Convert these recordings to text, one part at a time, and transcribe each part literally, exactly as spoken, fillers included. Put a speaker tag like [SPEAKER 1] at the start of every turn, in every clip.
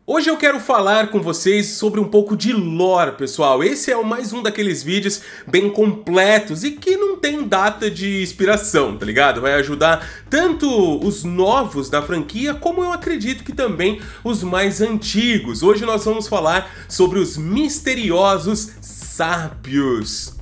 [SPEAKER 1] Hoje eu quero falar com vocês sobre um pouco de lore, pessoal. Esse é mais um daqueles vídeos bem completos e que não tem data de expiração, tá ligado? Vai ajudar tanto os novos da franquia, como eu acredito que também os mais antigos. Hoje nós vamos falar sobre os misteriosos sábios.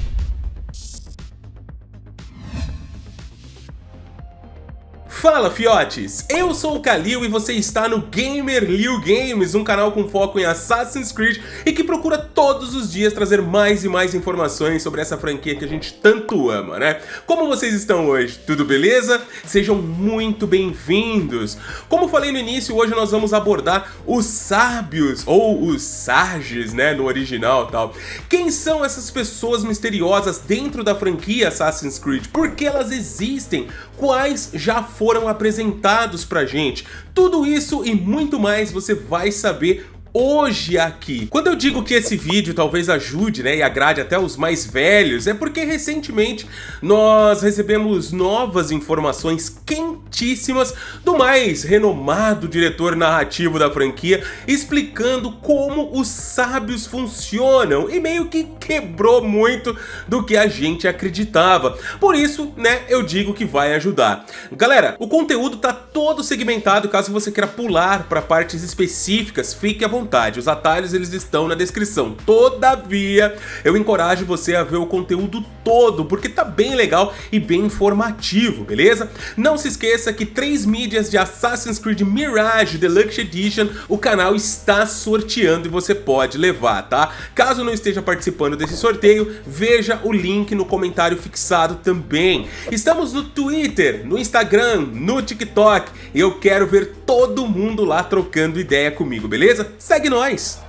[SPEAKER 1] Fala, fiotes! Eu sou o Kalil e você está no GamerLiu Games, um canal com foco em Assassin's Creed e que procura todos os dias trazer mais e mais informações sobre essa franquia que a gente tanto ama, né? Como vocês estão hoje? Tudo beleza? Sejam muito bem-vindos! Como falei no início, hoje nós vamos abordar os sábios, ou os sages, né, no original e tal. Quem são essas pessoas misteriosas dentro da franquia Assassin's Creed? Por que elas existem? Quais já foram apresentados pra gente? Tudo isso e muito mais você vai saber hoje aqui. Quando eu digo que esse vídeo talvez ajude, né, e agrade até os mais velhos, é porque recentemente nós recebemos novas informações quentíssimas do mais renomado diretor narrativo da franquia, explicando como os sábios funcionam e meio que quebrou muito do que a gente acreditava. Por isso, né, eu digo que vai ajudar. Galera, o conteúdo tá todo segmentado, caso você queira pular para partes específicas, fique à vontade. Os atalhos eles estão na descrição. Todavia, eu encorajo você a ver o conteúdo todo, porque tá bem legal e bem informativo, beleza? Não se esqueça que três mídias de Assassin's Creed Mirage Deluxe Edition o canal está sorteando e você pode levar, tá? Caso não esteja participando desse sorteio, veja o link no comentário fixado também. Estamos no Twitter, no Instagram, no TikTok e eu quero ver todo mundo lá trocando ideia comigo, beleza? Segue nós!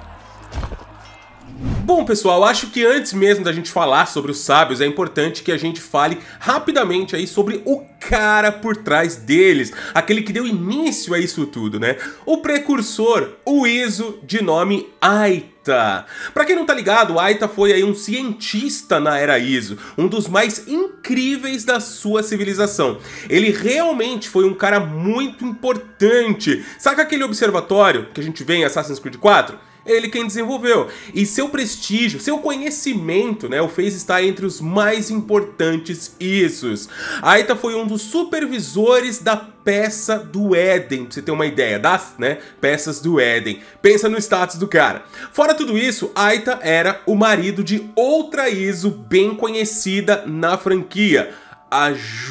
[SPEAKER 1] Bom, pessoal, acho que antes mesmo da gente falar sobre os sábios, é importante que a gente fale rapidamente aí sobre o cara por trás deles, aquele que deu início a isso tudo, né? O precursor, o Iso, de nome Aita. Pra quem não tá ligado, Aita foi aí um cientista na Era Iso, um dos mais incríveis da sua civilização. Ele realmente foi um cara muito importante. Sabe aquele observatório que a gente vê em Assassin's Creed quatro? Ele quem desenvolveu, e seu prestígio, seu conhecimento, né, o fez estar entre os mais importantes Isos. Aita foi um dos supervisores da peça do Éden, pra você ter uma ideia, das, né, peças do Éden. Pensa no status do cara. Fora tudo isso, Aita era o marido de outra Iso bem conhecida na franquia, a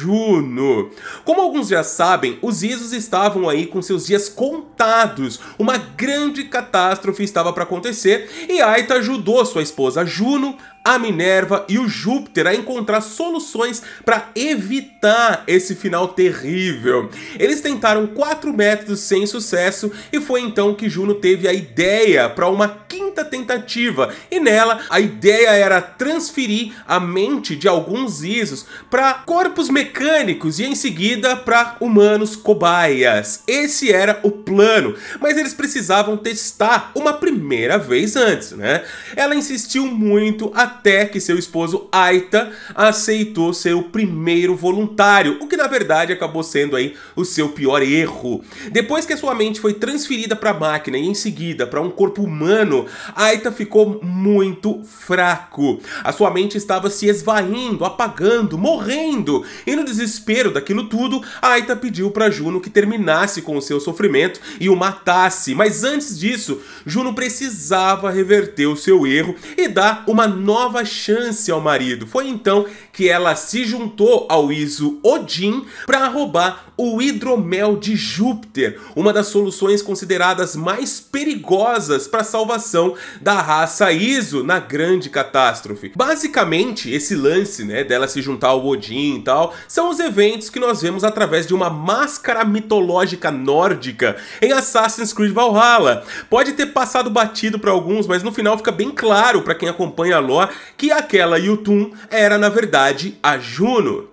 [SPEAKER 1] Juno. Como alguns já sabem, os Isos estavam aí com seus dias contados. Uma grande catástrofe estava para acontecer e Aita ajudou sua esposa Juno, a Minerva e o Júpiter a encontrar soluções para evitar esse final terrível. Eles tentaram quatro métodos sem sucesso e foi então que Juno teve a ideia para uma quinta tentativa, e nela a ideia era transferir a mente de alguns Isos para corpos mecânicos e em seguida para humanos cobaias. Esse era o plano, mas eles precisavam testar uma primeira vez antes, né? Ela insistiu muito até que seu esposo Aita aceitou ser o primeiro voluntário, o que na verdade acabou sendo aí o seu pior erro. Depois que a sua mente foi transferida para a máquina e em seguida para um corpo humano, Aita ficou muito fraco. A sua mente estava se esvaindo, apagando, morrendo, e no desespero daquilo tudo, Aita pediu para Juno que terminasse com o seu sofrimento e o matasse. Mas antes disso, Juno precisava reverter o seu erro e dar uma nova chance ao marido. Foi então que ela se juntou ao Iso Odin para roubar o hidromel de Júpiter, uma das soluções consideradas mais perigosas para a salvação da raça Iso na grande catástrofe. Basicamente, esse lance, né, dela se juntar ao Odin e tal, são os eventos que nós vemos através de uma máscara mitológica nórdica em Assassin's Creed Valhalla. Pode ter passado batido para alguns, mas no final fica bem claro para quem acompanha a lore que aquela Jotun era na verdade a Juno.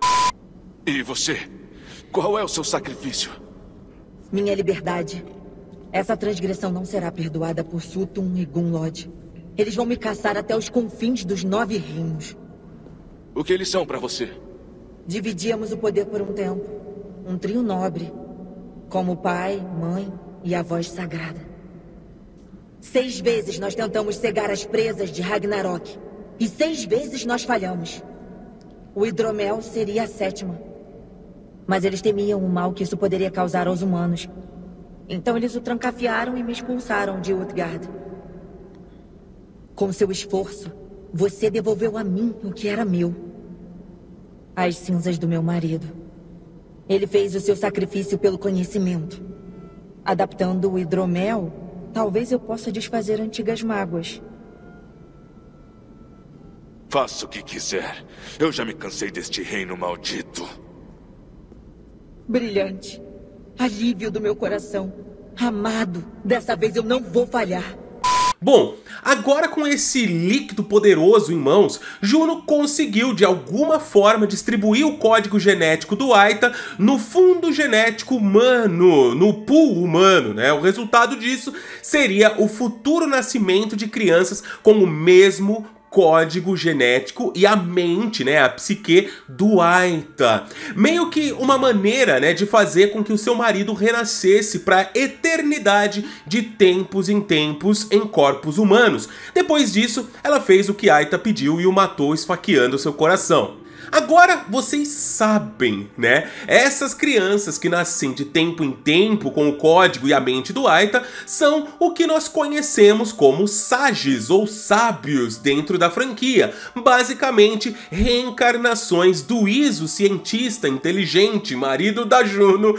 [SPEAKER 2] E você? Qual é o seu sacrifício?
[SPEAKER 3] Minha liberdade. Essa transgressão não será perdoada por Suttung e Gunnlod. Eles vão me caçar até os confins dos Nove Reinos.
[SPEAKER 2] O que eles são pra você?
[SPEAKER 3] Dividíamos o poder por um tempo. Um trio nobre. Como pai, mãe e a voz sagrada. Seis vezes nós tentamos cegar as presas de Ragnarok. E seis vezes nós falhamos. O hidromel seria a sétima. Mas eles temiam o mal que isso poderia causar aos humanos. Então eles o trancafiaram e me expulsaram de Utgard. Com seu esforço, você devolveu a mim o que era meu. As cinzas do meu marido. Ele fez o seu sacrifício pelo conhecimento. Adaptando o hidromel, talvez eu possa desfazer antigas mágoas.
[SPEAKER 2] Faça o que quiser. Eu já me cansei deste reino maldito.
[SPEAKER 3] Brilhante. Alívio do meu coração. Amado, dessa vez eu não vou falhar.
[SPEAKER 1] Bom, agora com esse líquido poderoso em mãos, Juno conseguiu de alguma forma distribuir o código genético do Aita no fundo genético humano, no pool humano, né? O resultado disso seria o futuro nascimento de crianças com o mesmo código genético e a mente, né, a psique do Aita. Meio que uma maneira, né, de fazer com que o seu marido renascesse para a eternidade de tempos em tempos em corpos humanos. Depois disso, ela fez o que Aita pediu e o matou esfaqueando seu coração. Agora vocês sabem, né? Essas crianças que nascem de tempo em tempo com o código e a mente do Aita são o que nós conhecemos como sages ou sábios dentro da franquia. Basicamente, reencarnações do Iso, cientista inteligente, marido da Juno,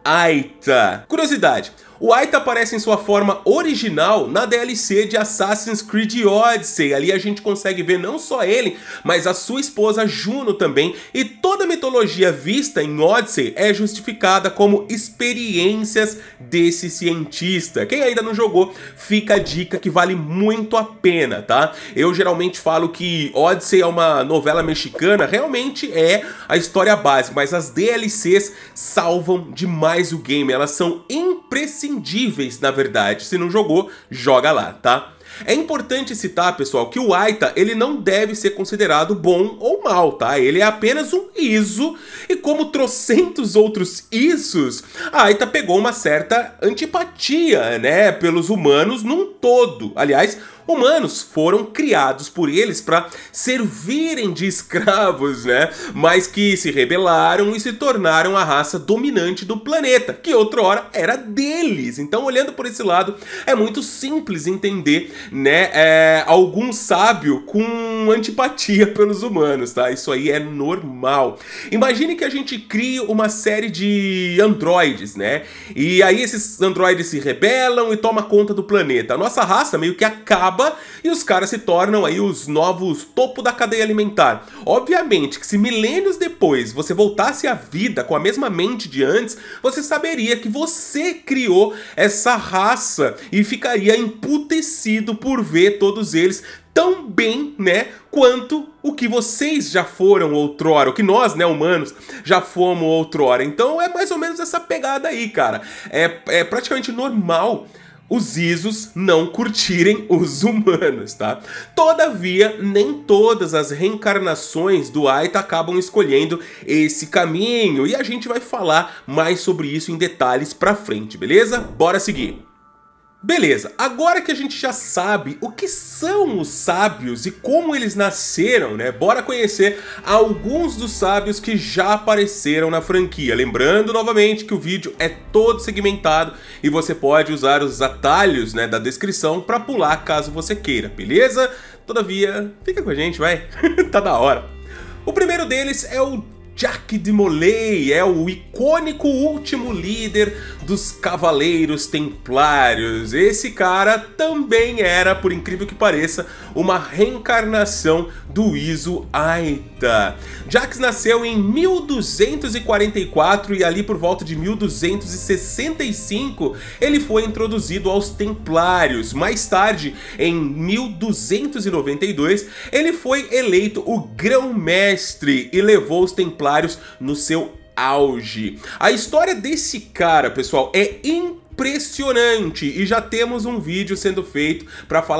[SPEAKER 1] Aita. Curiosidade. O Aita aparece em sua forma original na D L C de Assassin's Creed Odyssey. Ali a gente consegue ver não só ele, mas a sua esposa Juno também. E toda a mitologia vista em Odyssey é justificada como experiências desse cientista. Quem ainda não jogou, fica a dica que vale muito a pena, tá? Eu geralmente falo que Odyssey é uma novela mexicana, realmente é a história básica, mas as D L Cs salvam demais o game, elas são imprescindíveis. Imprescindíveis, na verdade. Se não jogou, joga lá, tá? É importante citar, pessoal, que o Aita, ele não deve ser considerado bom ou mal, tá? Ele é apenas um Iso, e como trocentos outros Isos, a Aita pegou uma certa antipatia, né, pelos humanos num todo. Aliás, humanos foram criados por eles para servirem de escravos, né? Mas que se rebelaram e se tornaram a raça dominante do planeta, que outrora era deles. Então, olhando por esse lado, é muito simples entender, né, é, algum sábio com antipatia pelos humanos, tá? Isso aí é normal. Imagine que a gente crie uma série de androides, né? E aí esses androides se rebelam e tomam conta do planeta. A nossa raça meio que acaba e os caras se tornam aí os novos topo da cadeia alimentar. Obviamente que se milênios depois você voltasse à vida com a mesma mente de antes, você saberia que você criou essa raça e ficaria emputecido por ver todos eles tão bem, né, quanto o que vocês já foram outrora, o que nós, né, humanos, já fomos outrora. Então é mais ou menos essa pegada aí, cara. É, é praticamente normal os Isos não curtirem os humanos, tá? Todavia, nem todas as reencarnações do Aita acabam escolhendo esse caminho, e a gente vai falar mais sobre isso em detalhes pra frente, beleza? Bora seguir! Beleza, agora que a gente já sabe o que são os sábios e como eles nasceram, né? Bora conhecer alguns dos sábios que já apareceram na franquia. Lembrando novamente que o vídeo é todo segmentado e você pode usar os atalhos, né, da descrição para pular caso você queira, beleza? Todavia, fica com a gente, vai, tá da hora. O primeiro deles é o Jacques de Molay, é o icônico último líder dos Cavaleiros Templários. Esse cara também era, por incrível que pareça, uma reencarnação do Iso Aita. Jacques nasceu em mil duzentos e quarenta e quatro e ali por volta de mil duzentos e sessenta e cinco ele foi introduzido aos Templários. Mais tarde, em mil duzentos e noventa e dois, ele foi eleito o Grão-Mestre e levou os Templários no seu auge. A história desse cara, pessoal, é impressionante e já temos um vídeo sendo feito para falar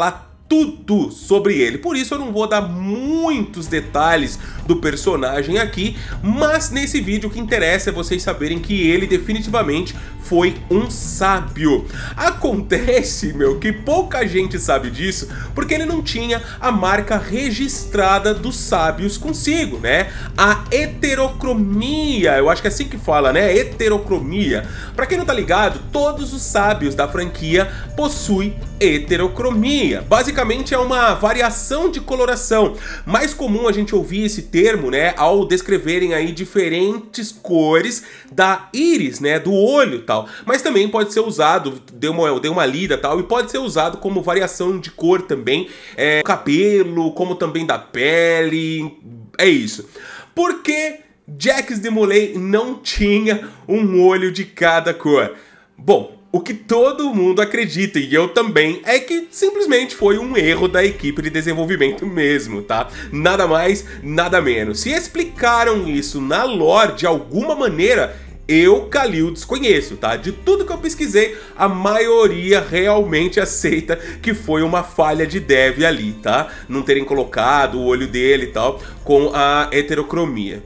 [SPEAKER 1] tudo sobre ele. Por isso eu não vou dar muitos detalhes do personagem aqui, mas nesse vídeo o que interessa é vocês saberem que ele definitivamente foi um sábio. Acontece, meu, que pouca gente sabe disso, porque ele não tinha a marca registrada dos sábios consigo, né? A heterocromia, eu acho que é assim que fala, né? Heterocromia. Pra quem não tá ligado, todos os sábios da franquia possuem heterocromia. Basicamente é uma variação de coloração. Mais comum a gente ouvir esse termo, né, ao descreverem aí diferentes cores da íris, né, do olho e tal. Mas também pode ser usado, deu uma, deu uma lida e tal, e pode ser usado como variação de cor também, é, cabelo, como também da pele, é isso. Por que Jacques de Molay não tinha um olho de cada cor? Bom, o que todo mundo acredita, e eu também, é que simplesmente foi um erro da equipe de desenvolvimento mesmo, tá? Nada mais, nada menos. Se explicaram isso na lore de alguma maneira, eu, Kalil, desconheço, tá? De tudo que eu pesquisei, a maioria realmente aceita que foi uma falha de dev ali, tá? Não terem colocado o olho dele e tal com a heterocromia.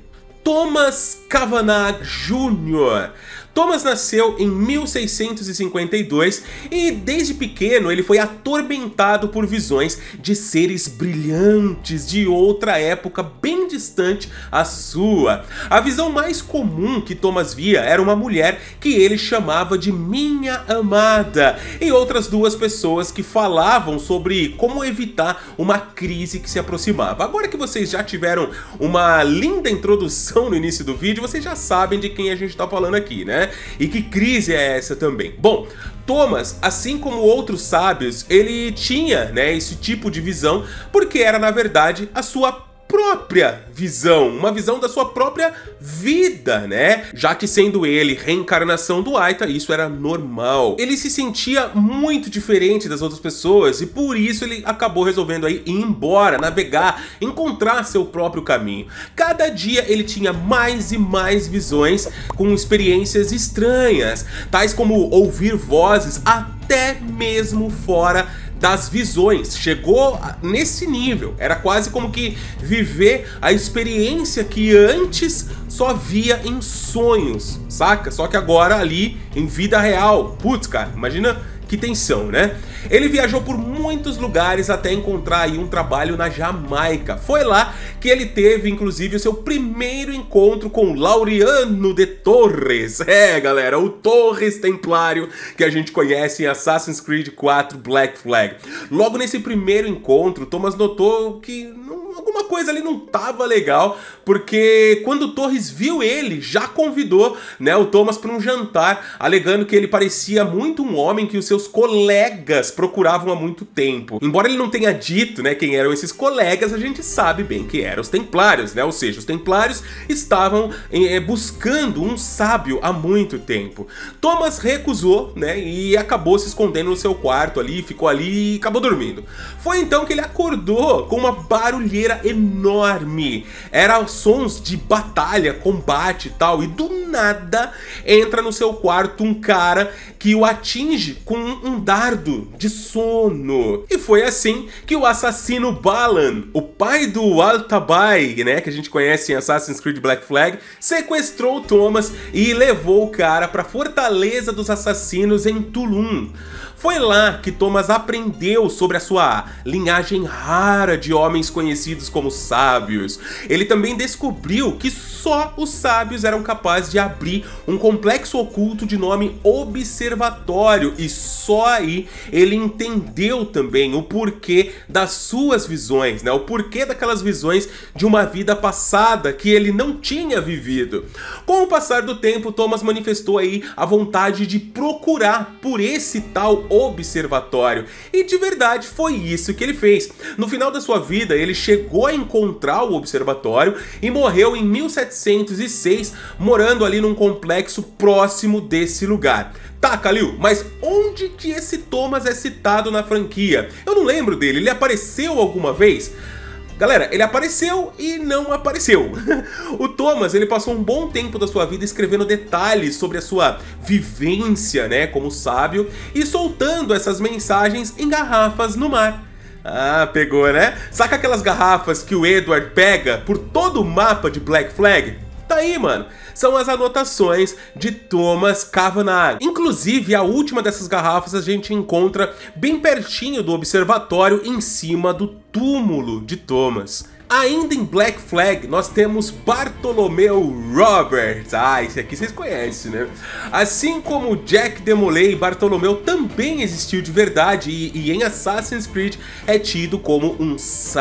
[SPEAKER 1] Thomas Cavanagh Júnior Thomas nasceu em mil seiscentos e cinquenta e dois e desde pequeno ele foi atormentado por visões de seres brilhantes de outra época bem distante à sua. A visão mais comum que Thomas via era uma mulher que ele chamava de minha amada e outras duas pessoas que falavam sobre como evitar uma crise que se aproximava. Agora que vocês já tiveram uma linda introdução no início do vídeo, vocês já sabem de quem a gente está falando aqui, né? E que crise é essa também? Bom, Thomas, assim como outros sábios, ele tinha, né, esse tipo de visão porque era, na verdade, a sua própria visão, uma visão da sua própria vida, né? Já que sendo ele reencarnação do Aita, isso era normal. Ele se sentia muito diferente das outras pessoas e por isso ele acabou resolvendo aí ir embora, navegar, encontrar seu próprio caminho. Cada dia ele tinha mais e mais visões com experiências estranhas, tais como ouvir vozes até mesmo fora das visões. Chegou nesse nível, era quase como que viver a experiência que antes só via em sonhos, saca? Só que agora ali em vida real. Putz, cara, imagina que tensão, né? Ele viajou por muitos lugares até encontrar aí um trabalho na Jamaica. Foi lá que ele teve, inclusive, o seu primeiro encontro com Laureano de Torres. É, galera, o Torres Templário que a gente conhece em Assassin's Creed quatro Black Flag. Logo nesse primeiro encontro, Thomas notou que não, alguma coisa ali não tava legal, porque quando Torres viu ele, já convidou, né, o Thomas para um jantar, alegando que ele parecia muito um homem que os seus colegas procuravam há muito tempo. Embora ele não tenha dito, né, quem eram esses colegas, a gente sabe bem que eram os Templários, né? Ou seja, os Templários estavam é, buscando um sábio há muito tempo. Thomas recusou, né, e acabou se escondendo no seu quarto ali, ficou ali e acabou dormindo. Foi então que ele acordou com uma barulheira enorme. Eram sons de batalha, combate e tal, e do nada entra no seu quarto um cara que o atinge com um dardo de sono. E foi assim que o assassino Balan, o pai do Altabai, né, que a gente conhece em Assassin's Creed Black Flag, sequestrou Thomas e levou o cara para a Fortaleza dos Assassinos em Tulum. Foi lá que Thomas aprendeu sobre a sua linhagem rara de homens conhecidos como sábios. Ele também descobriu que só os sábios eram capazes de abrir um complexo oculto de nome Observatório, e só aí ele entendeu também o porquê das suas visões, né? O porquê daquelas visões de uma vida passada que ele não tinha vivido. Com o passar do tempo, Thomas manifestou aí a vontade de procurar por esse tal observatório, e de verdade foi isso que ele fez. No final da sua vida, ele chegou a encontrar o observatório e morreu em mil setecentos e seis, morando ali num complexo próximo desse lugar. Tá, Kalil, mas onde que esse Thomas é citado na franquia? Eu não lembro dele, ele apareceu alguma vez? Galera, ele apareceu e não apareceu. O Thomas, ele passou um bom tempo da sua vida escrevendo detalhes sobre a sua vivência, né, como sábio, e soltando essas mensagens em garrafas no mar. Ah, pegou, né? Saca aquelas garrafas que o Edward pega por todo o mapa de Black Flag? Tá aí, mano. São as anotações de Thomas Cavanagh. Inclusive, a última dessas garrafas a gente encontra bem pertinho do observatório, em cima do túmulo de Thomas. Ainda em Black Flag, nós temos Bartholomew Roberts. Ah, esse aqui vocês conhecem, né? Assim como Jack Demolay, Bartholomew também existiu de verdade e, e em Assassin's Creed é tido como um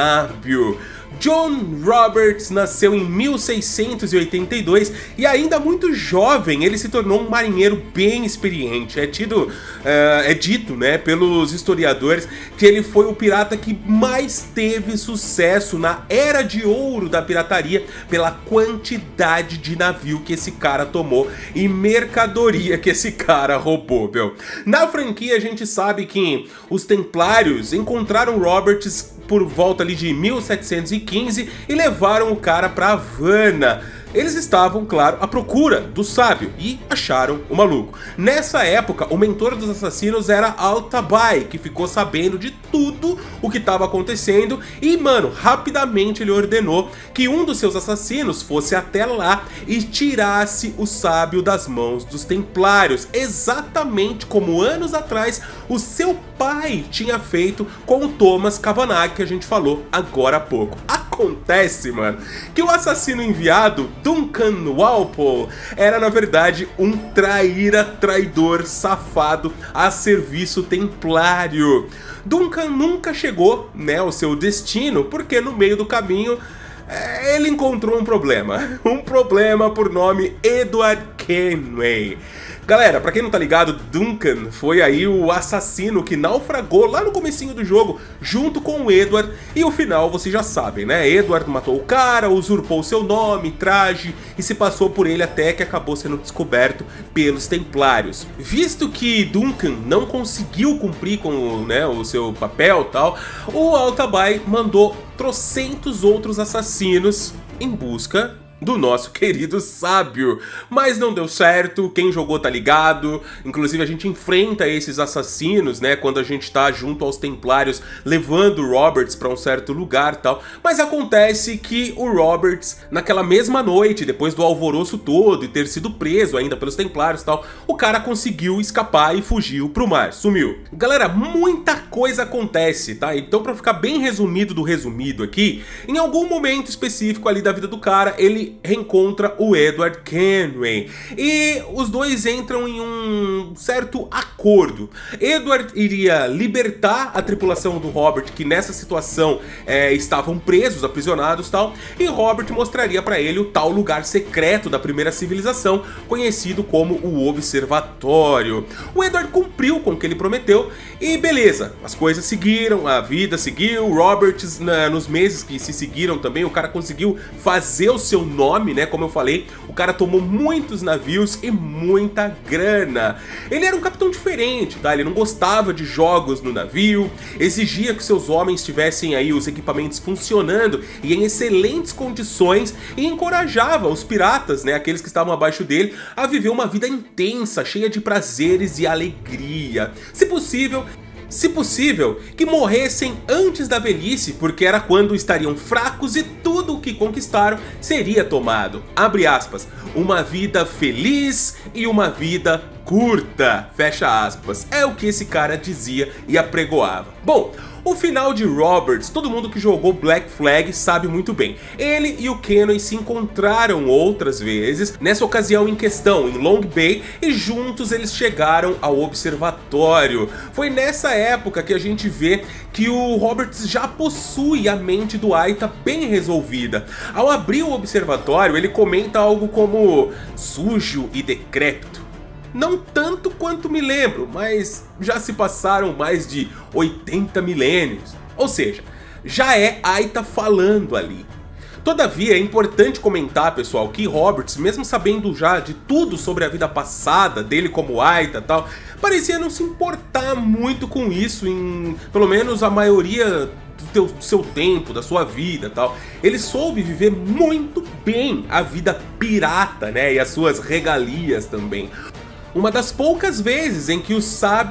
[SPEAKER 1] sábio. John Roberts nasceu em mil seiscentos e oitenta e dois e ainda muito jovem ele se tornou um marinheiro bem experiente. É tido, uh, é dito, né, pelos historiadores que ele foi o pirata que mais teve sucesso na Era de Ouro da pirataria pela quantidade de navio que esse cara tomou e mercadoria que esse cara roubou, meu. Na franquia a gente sabe que os Templários encontraram Roberts por volta ali de mil setecentos e quinze e levaram o cara para Havana. Eles estavam, claro, à procura do sábio e acharam o maluco. Nessa época, o mentor dos assassinos era Altabai, que ficou sabendo de tudo o que estava acontecendo e, mano, rapidamente ele ordenou que um dos seus assassinos fosse até lá e tirasse o sábio das mãos dos Templários, exatamente como anos atrás o seu pai tinha feito com o Thomas Cavanagh, que a gente falou agora há pouco. Acontece, mano, que o assassino enviado, Duncan Walpole, era na verdade um traíra, traidor, safado a serviço templário. Duncan nunca chegou, né, ao seu destino, porque no meio do caminho é, ele encontrou um problema. Um problema por nome Edward Kenway. Galera, pra quem não tá ligado, Duncan foi aí o assassino que naufragou lá no comecinho do jogo, junto com o Edward, e o final vocês já sabem, né? Edward matou o cara, usurpou seu nome, traje, e se passou por ele até que acabou sendo descoberto pelos Templários. Visto que Duncan não conseguiu cumprir com, né, o seu papel e tal, o Altabai mandou trocentos outros assassinos em busca do nosso querido sábio, mas não deu certo. Quem jogou tá ligado, inclusive a gente enfrenta esses assassinos, né, quando a gente tá junto aos Templários, levando o Roberts pra um certo lugar e tal, mas acontece que o Roberts, naquela mesma noite, depois do alvoroço todo e ter sido preso ainda pelos Templários e tal, o cara conseguiu escapar e fugiu pro mar, sumiu. Galera, muita coisa acontece, tá? Então, pra ficar bem resumido do resumido aqui, em algum momento específico ali da vida do cara, ele reencontra o Edward Kenway e os dois entram em um certo acordo. Edward iria libertar a tripulação do Robert, que nessa situação é, estavam presos, aprisionados e tal, e Robert mostraria para ele o tal lugar secreto da primeira civilização, conhecido como o Observatório. O Edward cumpriu com o que ele prometeu e beleza, as coisas seguiram, a vida seguiu. Roberts, na, nos meses que se seguiram também, o cara conseguiu fazer o seu nome, né? Como eu falei, o cara tomou muitos navios e muita grana. Ele era um capitão diferente, tá? Ele não gostava de jogos no navio, exigia que seus homens tivessem aí os equipamentos funcionando e em excelentes condições e encorajava os piratas, né? Aqueles que estavam abaixo dele, a viver uma vida intensa, cheia de prazeres e alegria. Se possível, Se possível, que morressem antes da velhice, porque era quando estariam fracos e tudo o que conquistaram seria tomado. Abre aspas, uma vida feliz e uma vida curta, fecha aspas. É o que esse cara dizia e apregoava. Bom, o final de Roberts, todo mundo que jogou Black Flag sabe muito bem. Ele e o Kenway se encontraram outras vezes, nessa ocasião em questão, em Long Bay, e juntos eles chegaram ao observatório. Foi nessa época que a gente vê que o Roberts já possui a mente do Aita bem resolvida. Ao abrir o observatório, ele comenta algo como sujo e decrépito. Não tanto quanto me lembro, mas já se passaram mais de oitenta milênios. Ou seja, já é Aita falando ali. Todavia, é importante comentar, pessoal, que Roberts, mesmo sabendo já de tudo sobre a vida passada dele como Aita e tal, parecia não se importar muito com isso, em pelo menos a maioria do, teu, do seu tempo, da sua vida e tal. Ele soube viver muito bem a vida pirata, né, e as suas regalias também. Uma das poucas vezes em que o sábio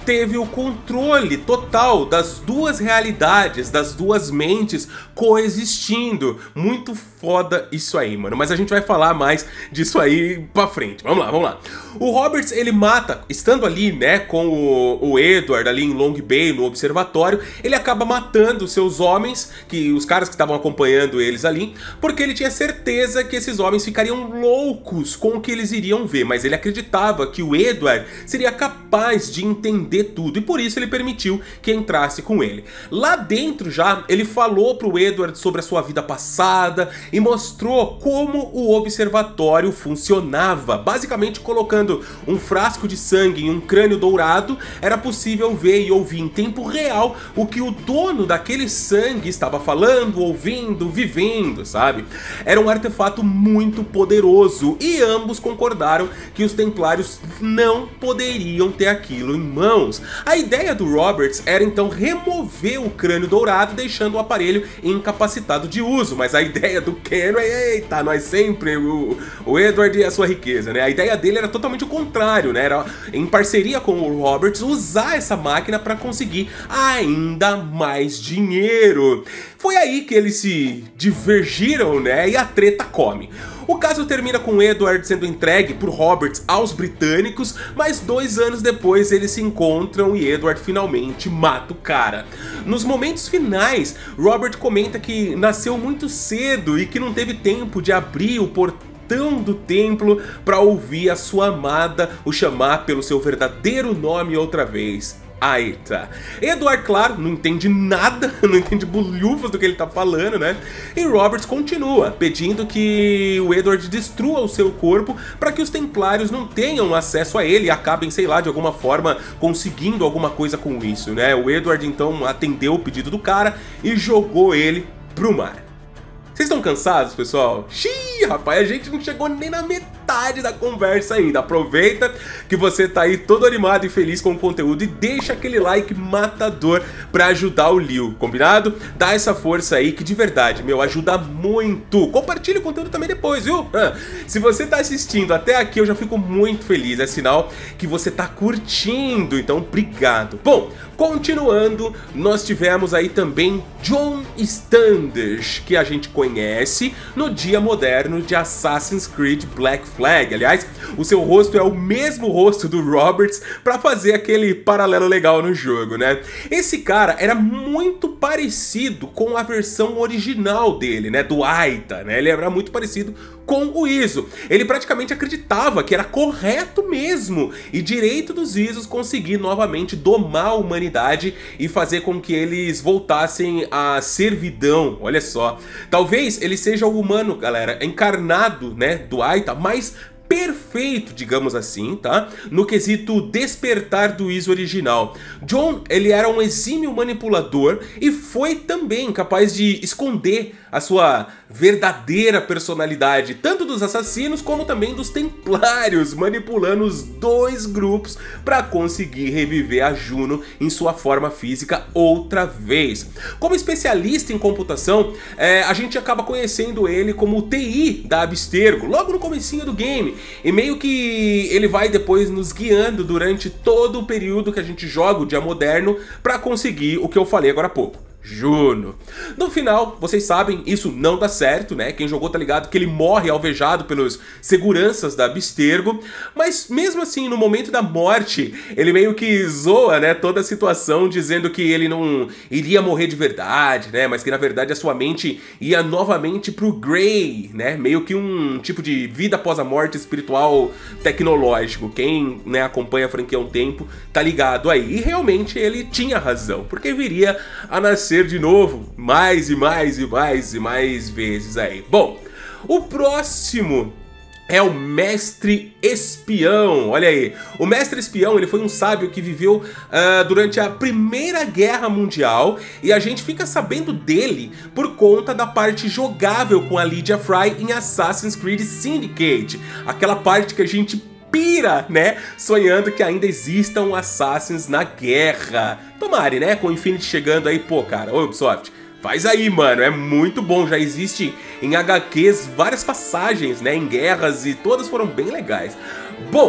[SPEAKER 1] teve o controle total das duas realidades, das duas mentes coexistindo. Muito foda isso aí, mano. Mas a gente vai falar mais disso aí pra frente. Vamos lá, vamos lá. O Roberts, ele mata, estando ali, né, com o, o Edward ali em Long Bay, no observatório, ele acaba matando seus homens, que os caras que estavam acompanhando eles ali, porque ele tinha certeza que esses homens ficariam loucos com o que eles iriam ver, mas ele acreditava que o Edward seria capaz de entender tudo, e por isso ele permitiu que entrasse com ele. Lá dentro já, ele falou pro Edward sobre a sua vida passada e mostrou como o observatório funcionava, basicamente colocando um frasco de sangue em um crânio dourado, era possível ver e ouvir em tempo real o que o dono daquele sangue estava falando, ouvindo, vivendo, sabe? Era um artefato muito poderoso e ambos concordaram que os Templários não poderiam ter aquilo em mãos. A ideia do Roberts era então remover o crânio dourado, deixando o aparelho incapacitado de uso, mas a ideia do Ken é, eita, nós sempre, o, o Edward e a sua riqueza, né? A ideia dele era totalmente o contrário, né? Era, em parceria com o Roberts, usar essa máquina para conseguir ainda mais dinheiro. Foi aí que eles se divergiram, né? E a treta come. O caso termina com Edward sendo entregue por Roberts aos britânicos, mas dois anos depois eles se encontram e Edward finalmente mata o cara. Nos momentos finais, Robert comenta que nasceu muito cedo e que não teve tempo de abrir o portão do templo para ouvir a sua amada o chamar pelo seu verdadeiro nome outra vez. Aita. Edward, claro, não entende nada, não entende bolhufas do que ele tá falando, né? E Roberts continua pedindo que o Edward destrua o seu corpo para que os Templários não tenham acesso a ele e acabem, sei lá, de alguma forma conseguindo alguma coisa com isso, né? O Edward então atendeu o pedido do cara e jogou ele pro mar. Vocês estão cansados, pessoal? Xiii, rapaz, a gente não chegou nem na metade da conversa ainda. Aproveita que você tá aí todo animado e feliz com o conteúdo e deixa aquele like matador pra ajudar o Liu, combinado? Dá essa força aí que de verdade, meu, ajuda muito. Compartilha o conteúdo também depois, viu? Se você tá assistindo até aqui, eu já fico muito feliz. É sinal que você tá curtindo, então obrigado. Bom, continuando, nós tivemos aí também John Standish, que a gente conhece no dia moderno de Assassin's Creed Black Flag. Aliás, o seu rosto é o mesmo rosto do Roberts para fazer aquele paralelo legal no jogo, né? Esse cara era muito parecido com a versão original dele, né? Do Aita, né? Ele era muito parecido com o Iso. Ele praticamente acreditava que era correto mesmo e direito dos Isos conseguir novamente domar a humanidade e fazer com que eles voltassem à servidão. Olha só. Talvez ele seja o humano, galera, encarnado, né, do Aita, mas perfeito, digamos assim, tá? No quesito despertar do Iso original. John, ele era um exímio manipulador e foi também capaz de esconder a sua verdadeira personalidade, tanto dos assassinos como também dos Templários, manipulando os dois grupos para conseguir reviver a Juno em sua forma física outra vez. Como especialista em computação, é, a gente acaba conhecendo ele como o T I da Abstergo, logo no comecinho do game, e meio que ele vai depois nos guiando durante todo o período que a gente joga o dia moderno para conseguir o que eu falei agora há pouco. Juno. No final, vocês sabem, isso não dá certo, né? Quem jogou tá ligado que ele morre alvejado pelos seguranças da Abstergo, mas mesmo assim, no momento da morte, ele meio que zoa, né, toda a situação, dizendo que ele não iria morrer de verdade, né? Mas que na verdade a sua mente ia novamente pro Grey, né? Meio que um tipo de vida após a morte espiritual tecnológico. Quem, né, acompanha a franquia há um tempo tá ligado aí. E realmente ele tinha razão, porque viria a nascer de novo, mais e mais e mais e mais vezes aí. Bom, o próximo é o Mestre Espião. Olha aí, o Mestre Espião, ele foi um sábio que viveu uh, durante a Primeira Guerra Mundial, e a gente fica sabendo dele por conta da parte jogável com a Lydia Frye em Assassin's Creed Syndicate, aquela parte que a gente pira, né, sonhando que ainda existam assassins na guerra. Tomare, né, com o Infinity chegando aí, pô, cara, ô Ubisoft, faz aí, mano, é muito bom, já existe em H Qs várias passagens, né, em guerras, e todas foram bem legais. Bom,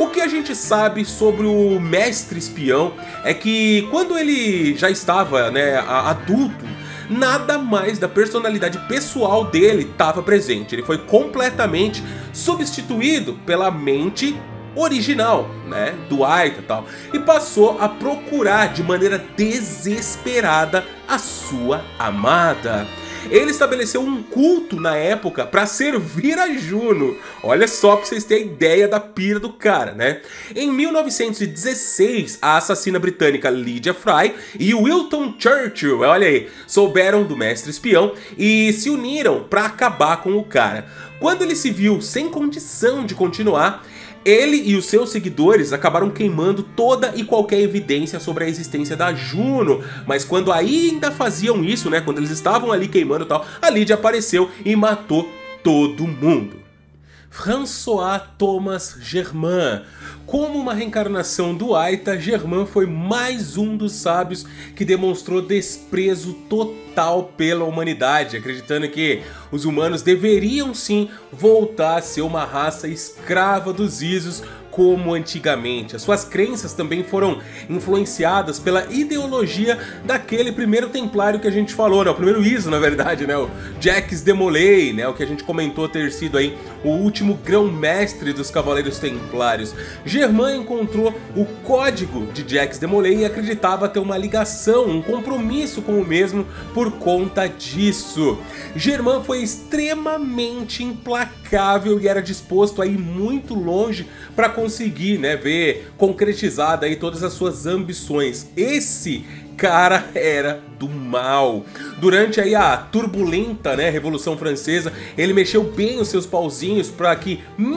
[SPEAKER 1] O que a gente sabe sobre o mestre espião é que quando ele já estava, né, adulto, nada mais da personalidade pessoal dele estava presente. Ele foi completamente substituído pela mente original, né, do Aita e tal, e passou a procurar de maneira desesperada a sua amada. Ele estabeleceu um culto na época para servir a Juno. Olha só pra vocês terem ideia da pira do cara, né? Em mil novecentos e dezesseis, a assassina britânica Lydia Fry e Winston Churchill, olha aí, souberam do mestre espião e se uniram para acabar com o cara. Quando ele se viu sem condição de continuar, ele e os seus seguidores acabaram queimando toda e qualquer evidência sobre a existência da Juno, mas quando ainda faziam isso, né, quando eles estavam ali queimando e tal, a Lydia apareceu e matou todo mundo. François Thomas Germain. Como uma reencarnação do Aita, Germain foi mais um dos sábios que demonstrou desprezo total pela humanidade, acreditando que os humanos deveriam sim voltar a ser uma raça escrava dos Isos como antigamente. As suas crenças também foram influenciadas pela ideologia daquele primeiro templário que a gente falou, né? O primeiro Iso, na verdade, né? O Jacques de Molay, né? O que a gente comentou ter sido aí o último grão-mestre dos Cavaleiros Templários. Germain encontrou o código de Jacques de Molay e acreditava ter uma ligação, um compromisso com o mesmo por conta disso. Germain foi extremamente implacável e era disposto a ir muito longe para conseguir, né, ver concretizada aí todas as suas ambições. Esse cara era do mal. Durante aí a turbulenta, né, Revolução Francesa, ele mexeu bem os seus pauzinhos para que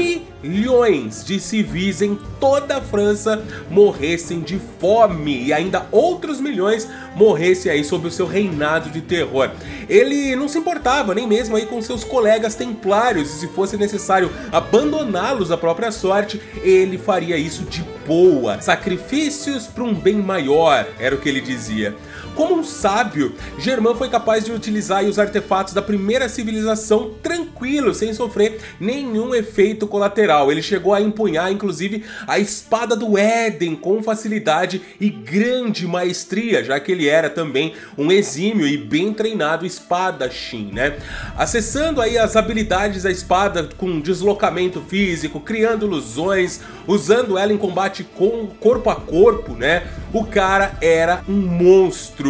[SPEAKER 1] milhões de civis em toda a França morressem de fome e ainda outros milhões morressem aí sob o seu reinado de terror. Ele não se importava nem mesmo aí com seus colegas templários e se fosse necessário abandoná-los à própria sorte, ele faria isso de boa. Sacrifícios para um bem maior, era o que ele dizia. Como um sábio, Germain foi capaz de utilizar os artefatos da primeira civilização tranquilo, sem sofrer nenhum efeito colateral. Ele chegou a empunhar, inclusive, a espada do Éden com facilidade e grande maestria, já que ele era também um exímio e bem treinado espadachim, né? Acessando aí as habilidades da espada com deslocamento físico, criando ilusões, usando ela em combate com corpo a corpo, né? O cara era um monstro.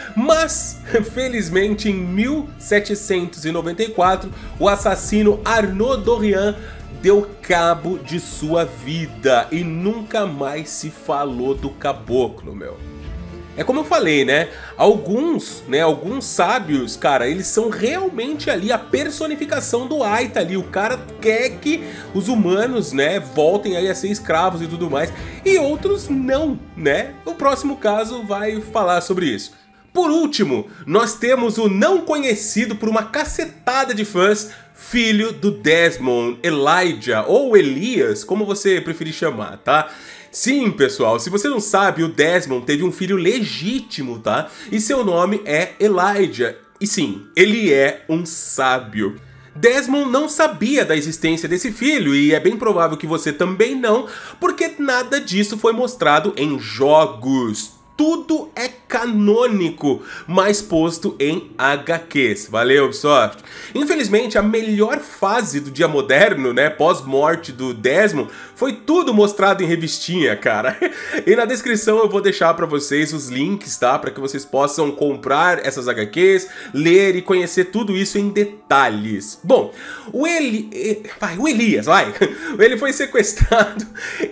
[SPEAKER 1] Mas, felizmente, em mil setecentos e noventa e quatro, o assassino Arnaud Dorian deu cabo de sua vida e nunca mais se falou do caboclo, meu. É como eu falei, né? Alguns, né? Alguns sábios, cara, eles são realmente ali a personificação do Aita ali. O cara quer que os humanos, né, voltem aí a ser escravos e tudo mais. E outros não, né? O próximo caso vai falar sobre isso. Por último, nós temos o não conhecido por uma cacetada de fãs, filho do Desmond, Elijah, ou Elias, como você preferir chamar, tá? Sim, pessoal, se você não sabe, o Desmond teve um filho legítimo, tá? E seu nome é Elijah. E sim, ele é um sábio. Desmond não sabia da existência desse filho, e é bem provável que você também não, porque nada disso foi mostrado em jogos. Tudo é canônico, mas posto em H Qs. Valeu, Ubisoft. Infelizmente, a melhor fase do dia moderno, né, pós-morte do Desmond, foi tudo mostrado em revistinha, cara. E na descrição eu vou deixar pra vocês os links, tá? Pra que vocês possam comprar essas H Qs, ler e conhecer tudo isso em detalhes. Bom, o, Eli... vai, o Elias, vai. Ele foi sequestrado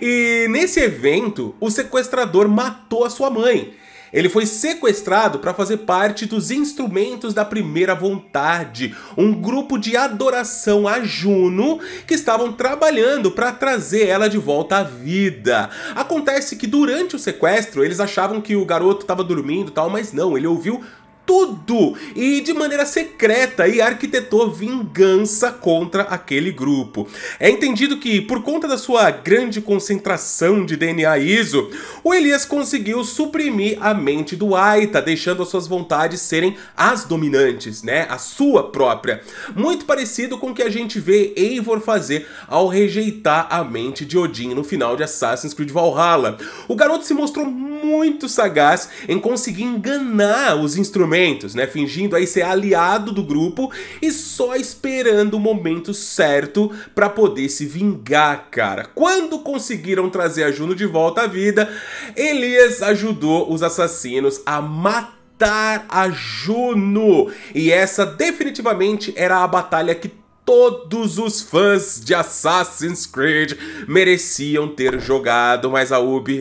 [SPEAKER 1] e nesse evento o sequestrador matou a sua mãe. Ele foi sequestrado para fazer parte dos Instrumentos da Primeira Vontade, um grupo de adoração a Juno que estavam trabalhando para trazer ela de volta à vida. Acontece que durante o sequestro eles achavam que o garoto estava dormindo e tal, mas não, ele ouviu tudo e de maneira secreta e arquitetou vingança contra aquele grupo. É entendido que, por conta da sua grande concentração de D N A I S O, o Elias conseguiu suprimir a mente do Aita, deixando as suas vontades serem as dominantes, né? A sua própria. Muito parecido com o que a gente vê Eivor fazer ao rejeitar a mente de Odin no final de Assassin's Creed Valhalla. O garoto se mostrou muito sagaz em conseguir enganar os instrumentos, né, fingindo aí ser aliado do grupo e só esperando o momento certo para poder se vingar, cara. Quando conseguiram trazer a Juno de volta à vida, Elias ajudou os assassinos a matar a Juno. E essa definitivamente era a batalha que todos os fãs de Assassin's Creed mereciam ter jogado, mas a Ubi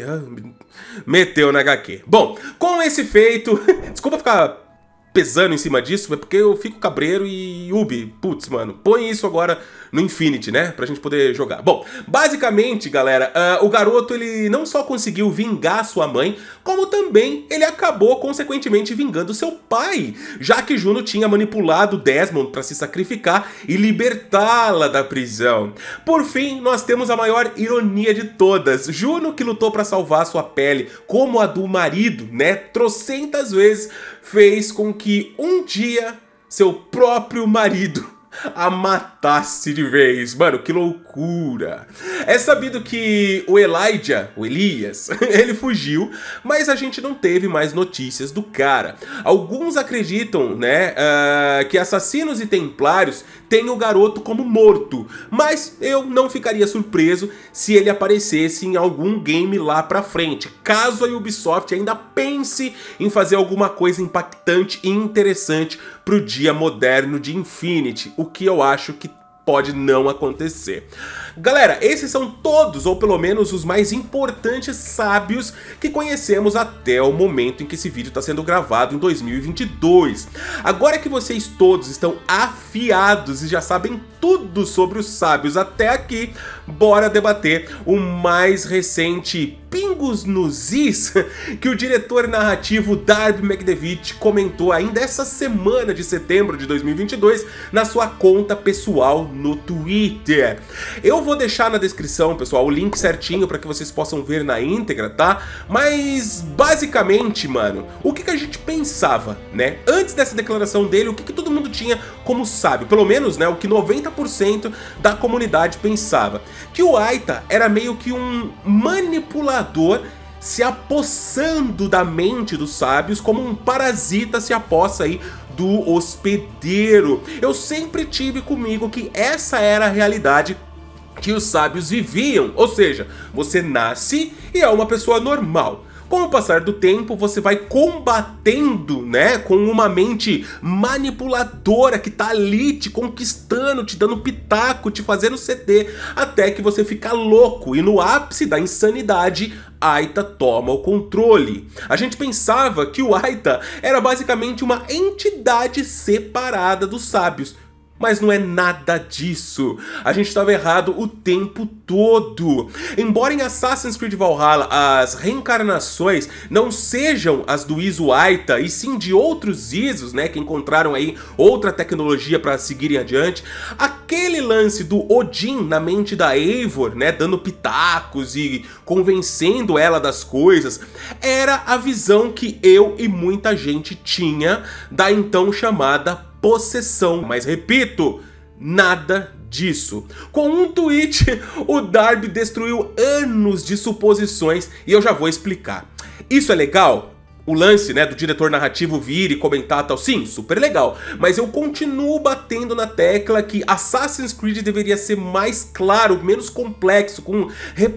[SPEAKER 1] meteu na H Q. Bom, com esse feito, desculpa ficar pesando em cima disso, é porque eu fico cabreiro e Ubi, putz, mano, põe isso agora no Infinity, né, pra gente poder jogar. Bom, basicamente, galera, uh, o garoto, ele não só conseguiu vingar sua mãe, como também ele acabou, consequentemente, vingando seu pai, já que Juno tinha manipulado Desmond pra se sacrificar e libertá-la da prisão. Por fim, nós temos a maior ironia de todas. Juno, que lutou pra salvar sua pele, como a do marido, né, trocentas vezes, fez com que um dia seu próprio marido a matasse de vez. Mano, que loucura. É sabido que o Elijah, o Elias, ele fugiu, mas a gente não teve mais notícias do cara. Alguns acreditam, né, uh, que assassinos e templários têm o garoto como morto, mas eu não ficaria surpreso se ele aparecesse em algum game lá pra frente, caso a Ubisoft ainda pense em fazer alguma coisa impactante e interessante pro dia moderno de Infinity, o que eu acho que pode não acontecer. Galera, esses são todos, ou pelo menos os mais importantes sábios que conhecemos até o momento em que esse vídeo está sendo gravado em dois mil e vinte e dois. Agora que vocês todos estão afiados e já sabem tudo sobre os sábios até aqui, bora debater o mais recente pingos nos is que o diretor narrativo Darby McDevitt comentou ainda essa semana de setembro de dois mil e vinte e dois na sua conta pessoal no Twitter. Eu vou deixar na descrição, pessoal, o link certinho para que vocês possam ver na íntegra, tá? Mas, basicamente, mano, o que, que a gente pensava, né? Antes dessa declaração dele, o que, que todo mundo tinha como sábio? Pelo menos, né, o que noventa por cento da comunidade pensava. Que o Aita era meio que um manipulador se apossando da mente dos sábios, como um parasita se apossa aí do hospedeiro. Eu sempre tive comigo que essa era a realidade que os sábios viviam, ou seja, você nasce e é uma pessoa normal. Com o passar do tempo, você vai combatendo, né, com uma mente manipuladora que tá ali te conquistando, te dando pitaco, te fazendo ceder, até que você fica louco e no ápice da insanidade, Aita toma o controle. A gente pensava que o Aita era basicamente uma entidade separada dos sábios. Mas não é nada disso. A gente estava errado o tempo todo. Embora em Assassin's Creed Valhalla as reencarnações não sejam as do I S O Aita, e sim de outros I S Os, né, que encontraram aí outra tecnologia para seguirem adiante, aquele lance do Odin na mente da Eivor, né, dando pitacos e convencendo ela das coisas, era a visão que eu e muita gente tinha da então chamada possessão, mas repito, nada disso. Com um tweet, o Darby destruiu anos de suposições e eu já vou explicar. Isso é legal? O lance, né, do diretor narrativo vir e comentar tal, sim, super legal, mas eu continuo batendo na tecla que Assassin's Creed deveria ser mais claro, menos complexo, com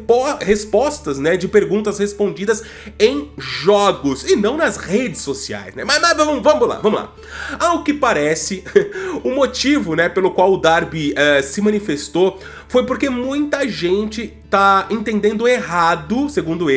[SPEAKER 1] respostas, né, de perguntas respondidas em jogos e não nas redes sociais, né, mas, mas vamos, vamos lá, vamos lá. Ao que parece, o motivo, né, pelo qual o Darby uh, se manifestou foi porque muita gente tá entendendo errado, segundo ele,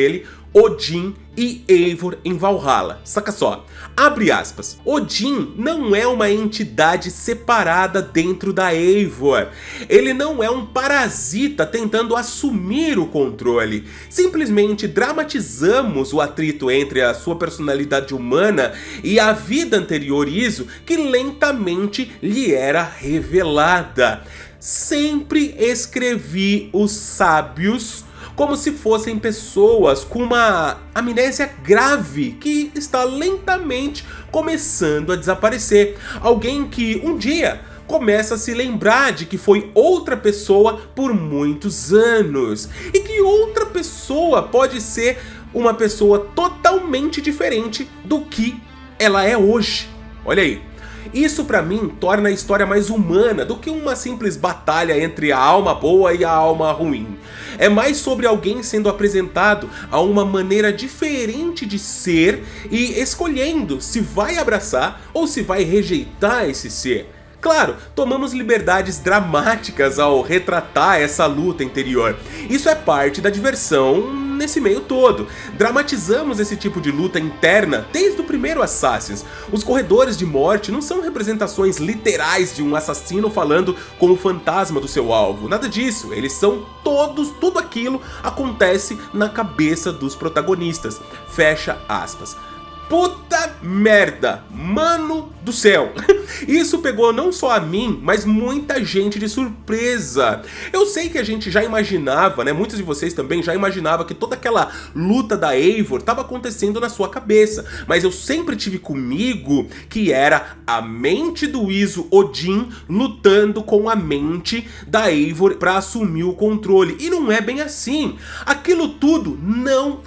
[SPEAKER 1] Odin e Eivor em Valhalla. Saca só, abre aspas, Odin não é uma entidade separada dentro da Eivor. Ele não é um parasita tentando assumir o controle. Simplesmente dramatizamos o atrito entre a sua personalidade humana e a vida anterior Iso, que lentamente lhe era revelada. Sempre escrevi os sábios como se fossem pessoas com uma amnésia grave que está lentamente começando a desaparecer. Alguém que um dia começa a se lembrar de que foi outra pessoa por muitos anos. E que outra pessoa pode ser uma pessoa totalmente diferente do que ela é hoje. Olha aí. Isso pra mim torna a história mais humana do que uma simples batalha entre a alma boa e a alma ruim. É mais sobre alguém sendo apresentado a uma maneira diferente de ser e escolhendo se vai abraçar ou se vai rejeitar esse ser. Claro, tomamos liberdades dramáticas ao retratar essa luta interior. Isso é parte da diversão nesse meio todo. Dramatizamos esse tipo de luta interna desde o primeiro Assassins. Os corredores de morte não são representações literais de um assassino falando com o fantasma do seu alvo. Nada disso, eles são todos, tudo aquilo acontece na cabeça dos protagonistas. Fecha aspas. Puta merda, mano do céu. Isso pegou não só a mim, mas muita gente de surpresa. Eu sei que a gente já imaginava, né, muitos de vocês também já imaginavam que toda aquela luta da Eivor estava acontecendo na sua cabeça. Mas eu sempre tive comigo que era a mente do Iso Odin lutando com a mente da Eivor para assumir o controle. E não é bem assim. Aquilo tudo não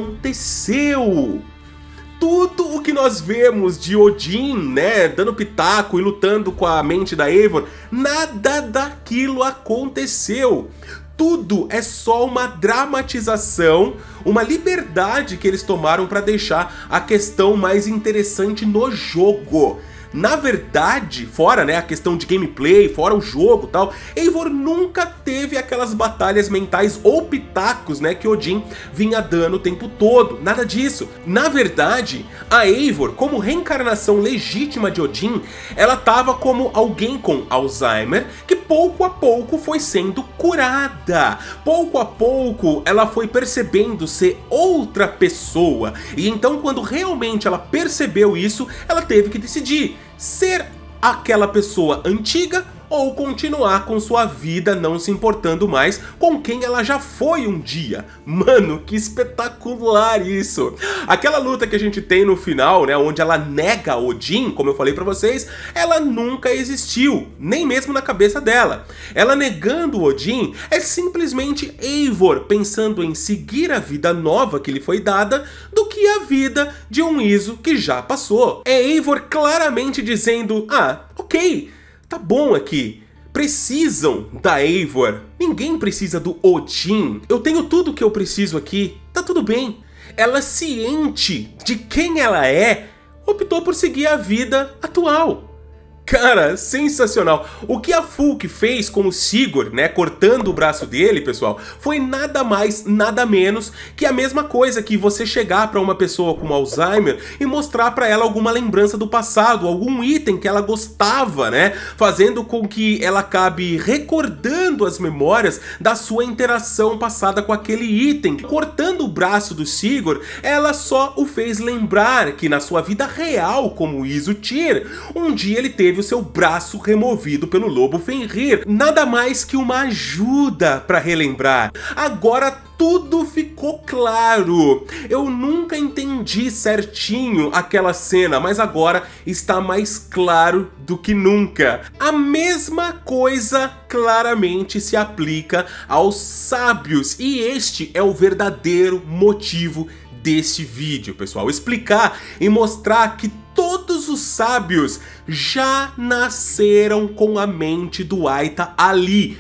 [SPEAKER 1] aconteceu. Tudo o que nós vemos de Odin, né, dando pitaco e lutando com a mente da Eivor, nada daquilo aconteceu. Tudo é só uma dramatização, uma liberdade que eles tomaram para deixar a questão mais interessante no jogo. Na verdade, fora, né, a questão de gameplay, fora o jogo e tal, Eivor nunca teve aquelas batalhas mentais ou pitacos, né, que Odin vinha dando o tempo todo. Nada disso. Na verdade, a Eivor, como reencarnação legítima de Odin, ela tava como alguém com Alzheimer que pouco a pouco foi sendo curada. Pouco a pouco ela foi percebendo ser outra pessoa. E então, quando realmente ela percebeu isso, ela teve que decidir ser aquela pessoa antiga ou continuar com sua vida não se importando mais com quem ela já foi um dia. Mano, que espetacular isso! Aquela luta que a gente tem no final, né, onde ela nega Odin, como eu falei pra vocês, ela nunca existiu, nem mesmo na cabeça dela. Ela negando Odin é simplesmente Eivor pensando em seguir a vida nova que lhe foi dada do que a vida de um Iso que já passou. É Eivor claramente dizendo, ah, ok, tá bom aqui. Precisam da Eivor. Ninguém precisa do Odin. Eu tenho tudo que eu preciso aqui. Tá tudo bem. Ela, ciente de quem ela é, optou por seguir a vida atual. Cara, sensacional. O que a Fulk fez com o Sigurd, né, cortando o braço dele, pessoal, foi nada mais, nada menos que a mesma coisa que você chegar pra uma pessoa com Alzheimer e mostrar pra ela alguma lembrança do passado, algum item que ela gostava, né, fazendo com que ela acabe recordando as memórias da sua interação passada com aquele item. Cortando o braço do Sigurd, ela só o fez lembrar que na sua vida real como Iso Tyr, um dia ele teve o seu braço removido pelo Lobo Fenrir. Nada mais que uma ajuda para relembrar. Agora tudo ficou claro. Eu nunca entendi certinho aquela cena, mas agora está mais claro do que nunca. A mesma coisa claramente se aplica aos sábios, e este é o verdadeiro motivo deste vídeo, pessoal. Explicar e mostrar que todos os sábios já nasceram com a mente do Aita ali,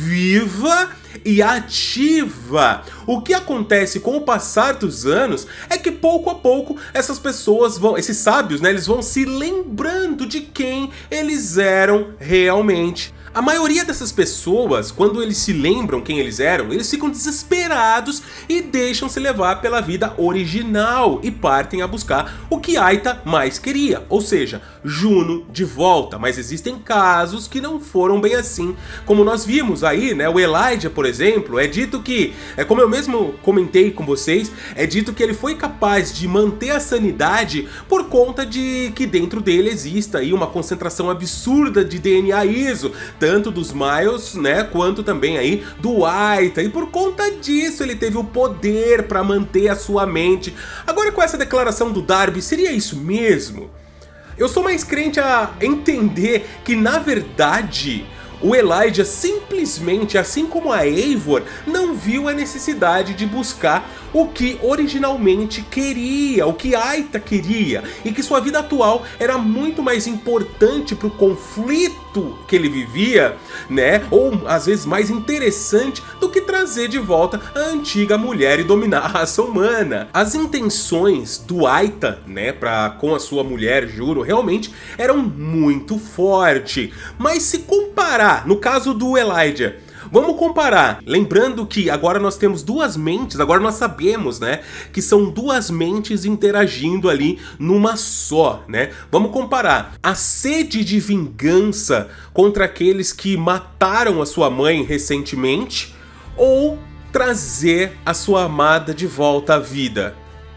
[SPEAKER 1] viva e ativa. O que acontece com o passar dos anos é que pouco a pouco essas pessoas vão, esses sábios, né, eles vão se lembrando de quem eles eram realmente. A maioria dessas pessoas, quando eles se lembram quem eles eram, eles ficam desesperados e deixam se levar pela vida original e partem a buscar o que Aita mais queria, ou seja, Juno de volta. Mas existem casos que não foram bem assim, como nós vimos aí, né? O Elijah, por exemplo, é dito que, é como eu mesmo comentei com vocês, é dito que ele foi capaz de manter a sanidade por conta de que dentro dele exista aí uma concentração absurda de D N A ISO, tanto dos Miles, né, quanto também aí do Aita, e por conta disso ele teve o poder para manter a sua mente. Agora, com essa declaração do Darby, seria isso mesmo? Eu sou mais crente a entender que, na verdade, o Elijah simplesmente, assim como a Eivor, não viu a necessidade de buscar o que originalmente queria, o que Aita queria, e que sua vida atual era muito mais importante para o conflito que ele vivia, né? Ou às vezes mais interessante do que trazer de volta a antiga mulher e dominar a raça humana. As intenções do Aita, né, para com a sua mulher, Juno, realmente eram muito fortes, mas se comparar, no caso do Elijah, vamos comparar, lembrando que agora nós temos duas mentes, agora nós sabemos, né, que são duas mentes interagindo ali numa só, né? Vamos comparar a sede de vingança contra aqueles que mataram a sua mãe recentemente, ou trazer a sua amada de volta à vida.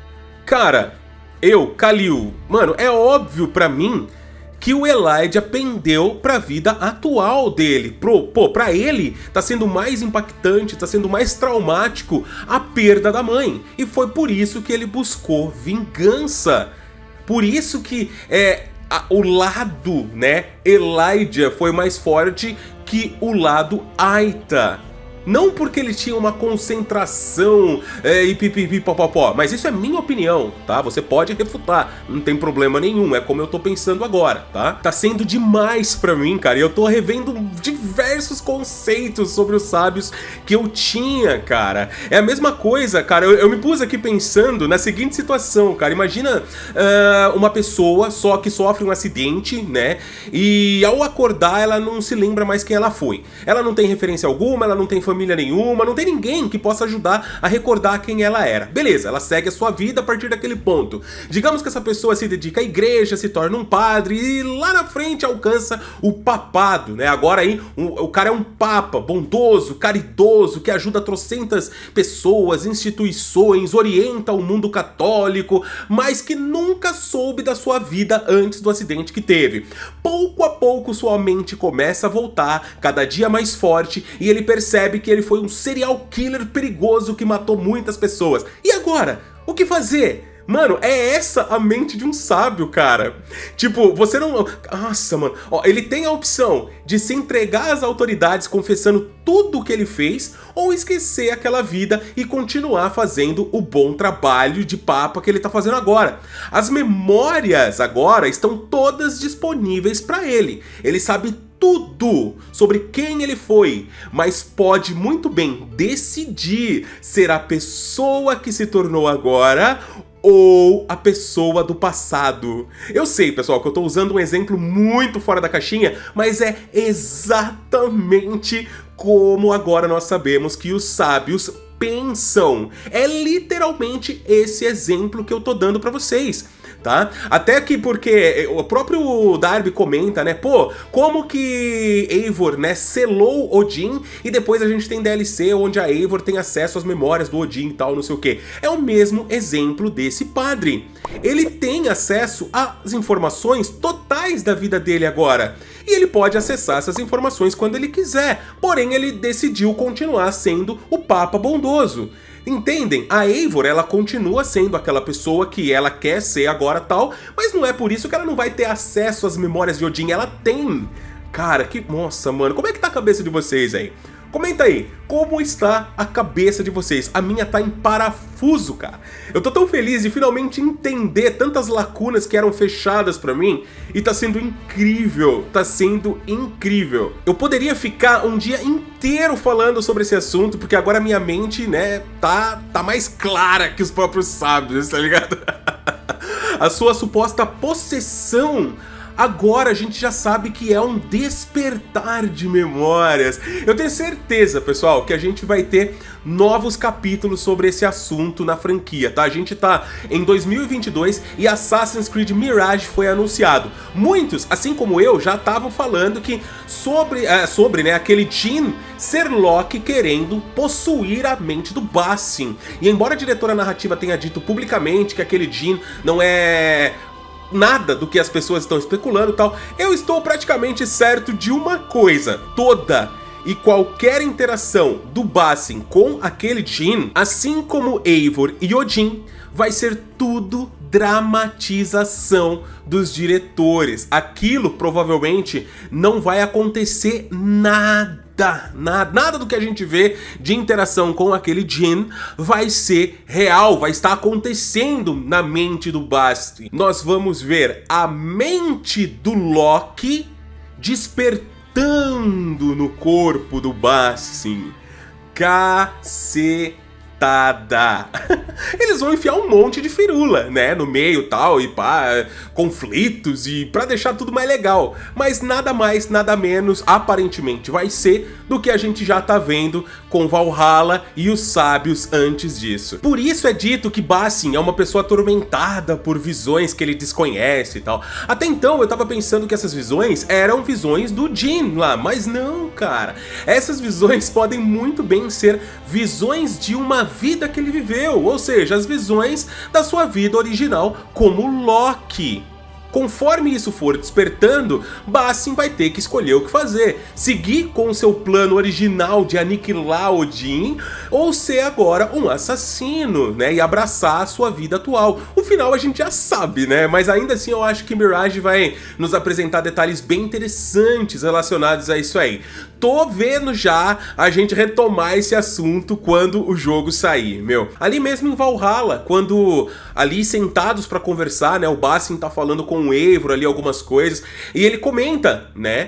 [SPEAKER 1] Cara, eu, Khalil, mano, é óbvio pra mim que o Elijah pendeu pra vida atual dele. Pro, pô, pra ele tá sendo mais impactante, tá sendo mais traumático a perda da mãe. E foi por isso que ele buscou vingança. Por isso que é, a, o lado, né, Elijah foi mais forte que o lado Aita. Não porque ele tinha uma concentração é, e pipipi popopó, mas isso é minha opinião, tá? Você pode refutar, não tem problema nenhum, é como eu tô pensando agora, tá? Tá sendo demais pra mim, cara, e eu tô revendo diversos conceitos sobre os sábios que eu tinha, cara. É a mesma coisa, cara, eu, eu me pus aqui pensando na seguinte situação, cara. Imagina uh, uma pessoa só que sofre um acidente, né? E ao acordar ela não se lembra mais quem ela foi. Ela não tem referência alguma, ela não tem família nenhuma, não tem ninguém que possa ajudar a recordar quem ela era. Beleza, ela segue a sua vida a partir daquele ponto. Digamos que essa pessoa se dedica à igreja, se torna um padre e lá na frente alcança o papado, né? Agora aí um, o cara é um papa bondoso, caridoso, que ajuda trocentas pessoas, instituições, orienta o mundo católico, mas que nunca soube da sua vida antes do acidente que teve. Pouco a pouco sua mente começa a voltar, cada dia mais forte, e ele percebe que ele foi um serial killer perigoso que matou muitas pessoas. E agora? O que fazer? Mano, é essa a mente de um sábio, cara. Tipo, você não... Nossa, mano. Ó, ele tem a opção de se entregar às autoridades confessando tudo o que ele fez, ou esquecer aquela vida e continuar fazendo o bom trabalho de papa que ele tá fazendo agora. As memórias agora estão todas disponíveis pra ele. Ele sabe tudo sobre quem ele foi, mas pode muito bem decidir ser a pessoa que se tornou agora ou a pessoa do passado. Eu sei, pessoal, que eu tô usando um exemplo muito fora da caixinha, mas é exatamente como agora nós sabemos que os sábios pensam. É literalmente esse exemplo que eu tô dando pra vocês. Tá? Até que porque o próprio Darby comenta, né? Pô, como que Eivor, né, selou Odin e depois a gente tem D L C onde a Eivor tem acesso às memórias do Odin e tal, não sei o que. É o mesmo exemplo desse padre. Ele tem acesso às informações totais da vida dele agora. E ele pode acessar essas informações quando ele quiser. Porém, ele decidiu continuar sendo o Papa bondoso. Entendem? A Eivor, ela continua sendo aquela pessoa que ela quer ser agora tal, mas não é por isso que ela não vai ter acesso às memórias de Odin. Ela tem. Cara, que... Nossa, mano, como é que tá a cabeça de vocês aí? Comenta aí, como está a cabeça de vocês? A minha tá em parafuso, cara. Eu tô tão feliz de finalmente entender tantas lacunas que eram fechadas pra mim, e tá sendo incrível, tá sendo incrível. Eu poderia ficar um dia inteiro falando sobre esse assunto, porque agora a minha mente, né, tá, tá mais clara que os próprios sábios, tá ligado? A sua suposta possessão agora a gente já sabe que é um despertar de memórias. Eu tenho certeza, pessoal, que a gente vai ter novos capítulos sobre esse assunto na franquia, tá? A gente tá em dois mil e vinte e dois e Assassin's Creed Mirage foi anunciado. Muitos, assim como eu, já estavam falando que sobre, é, sobre né, aquele Jin ser Loki querendo possuir a mente do Basim. E embora a diretora narrativa tenha dito publicamente que aquele Jin não é nada do que as pessoas estão especulando e tal, eu estou praticamente certo de uma coisa: toda e qualquer interação do Basim com aquele Jin, assim como Eivor e Odin, vai ser tudo dramatização dos diretores. Aquilo provavelmente não vai acontecer nada. Nada, nada do que a gente vê de interação com aquele Jin vai ser real, vai estar acontecendo na mente do Basim. Nós vamos ver a mente do Loki despertando no corpo do Basim. Cacetada. Eles vão enfiar um monte de firula, né, no meio tal, e pá, conflitos, e pra deixar tudo mais legal. Mas nada mais, nada menos, aparentemente, vai ser do que a gente já tá vendo com Valhalla e os sábios antes disso. Por isso é dito que Basim é uma pessoa atormentada por visões que ele desconhece e tal. Até então eu tava pensando que essas visões eram visões do Jin lá, mas não, cara. Essas visões podem muito bem ser visões de uma vida que ele viveu, ou seja, as visões da sua vida original como Loki. Conforme isso for despertando, Basim vai ter que escolher o que fazer. Seguir com o seu plano original de aniquilar Odin, ou ser agora um assassino, né? E abraçar a sua vida atual. O final a gente já sabe, né? Mas ainda assim eu acho que Mirage vai nos apresentar detalhes bem interessantes relacionados a isso aí. Tô vendo já a gente retomar esse assunto quando o jogo sair, meu. Ali mesmo em Valhalla, quando ali sentados pra conversar, né? O Basim tá falando com o Eivor ali algumas coisas, e ele comenta, né,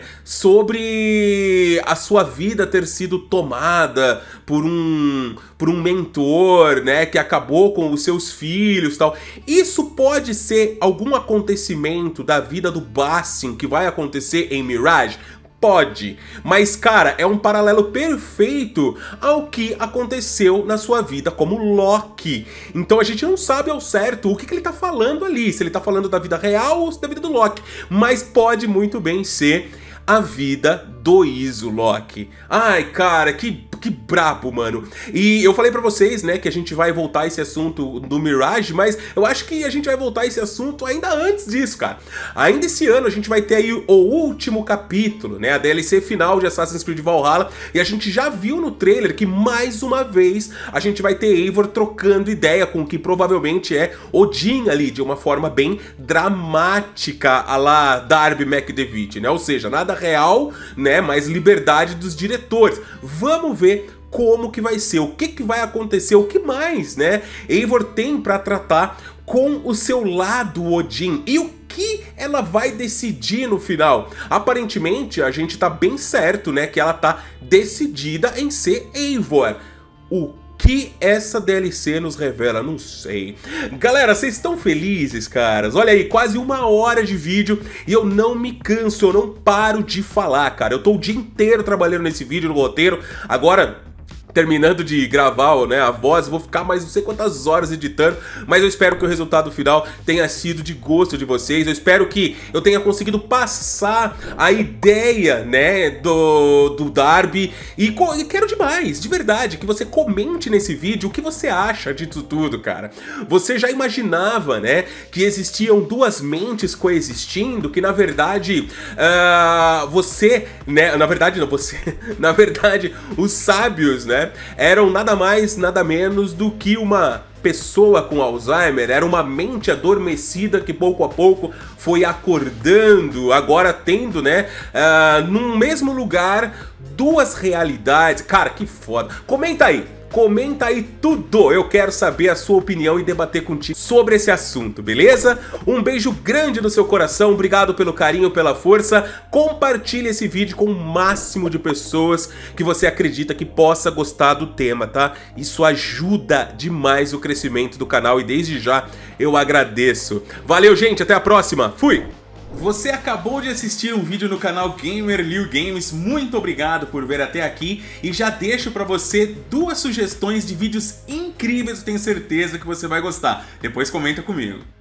[SPEAKER 1] sobre a sua vida ter sido tomada por um por um mentor, né, que acabou com os seus filhos e tal. Isso pode ser algum acontecimento da vida do Basim que vai acontecer em Mirage? Pode, mas cara, é um paralelo perfeito ao que aconteceu na sua vida como Loki. Então a gente não sabe ao certo o que, que ele tá falando ali, se ele tá falando da vida real ou da vida do Loki, mas pode muito bem ser a vida do Iso Loki. Ai, cara, que, que brabo, mano. E eu falei pra vocês, né, que a gente vai voltar a esse assunto do Mirage, mas eu acho que a gente vai voltar a esse assunto ainda antes disso, cara. Ainda esse ano a gente vai ter aí o último capítulo, né, a D L C final de Assassin's Creed Valhalla, e a gente já viu no trailer que mais uma vez a gente vai ter Eivor trocando ideia com o que provavelmente é Odin ali, de uma forma bem dramática, a lá Darby McDevitt, né, ou seja, nada real, né, mas liberdade dos diretores. Vamos ver como que vai ser, o que que vai acontecer, o que mais, né, Eivor tem pra tratar com o seu lado Odin, e o que ela vai decidir no final. Aparentemente a gente tá bem certo, né, que ela tá decidida em ser Eivor. O que essa D L C nos revela? Não sei. Galera, vocês estão felizes, caras? Olha aí, quase uma hora de vídeo e eu não me canso, eu não paro de falar, cara. Eu tô o dia inteiro trabalhando nesse vídeo, no roteiro. Agora, terminando de gravar, né, a voz, vou ficar mais não sei quantas horas editando, mas eu espero que o resultado final tenha sido de gosto de vocês. Eu espero que eu tenha conseguido passar a ideia, né, do, do Darby, e, e quero demais, de verdade, que você comente nesse vídeo o que você acha disso tudo, cara. Você já imaginava, né, que existiam duas mentes coexistindo, que na verdade uh, você, né, na verdade não, você, na verdade os sábios, né, eram nada mais, nada menos do que uma pessoa com Alzheimer, era uma mente adormecida que pouco a pouco foi acordando, agora tendo, né, uh, num mesmo lugar, duas realidades. Cara, que foda. Comenta aí. Comenta aí tudo, eu quero saber a sua opinião e debater contigo sobre esse assunto, beleza? Um beijo grande no seu coração, obrigado pelo carinho, pela força. Compartilhe esse vídeo com o máximo de pessoas que você acredita que possa gostar do tema, tá? Isso ajuda demais o crescimento do canal e desde já eu agradeço. Valeu, gente, até a próxima. Fui!
[SPEAKER 4] Você acabou de assistir um vídeo no canal Gamer Liu Games, muito obrigado por ver até aqui e já deixo pra você duas sugestões de vídeos incríveis, eu tenho certeza que você vai gostar, depois comenta comigo.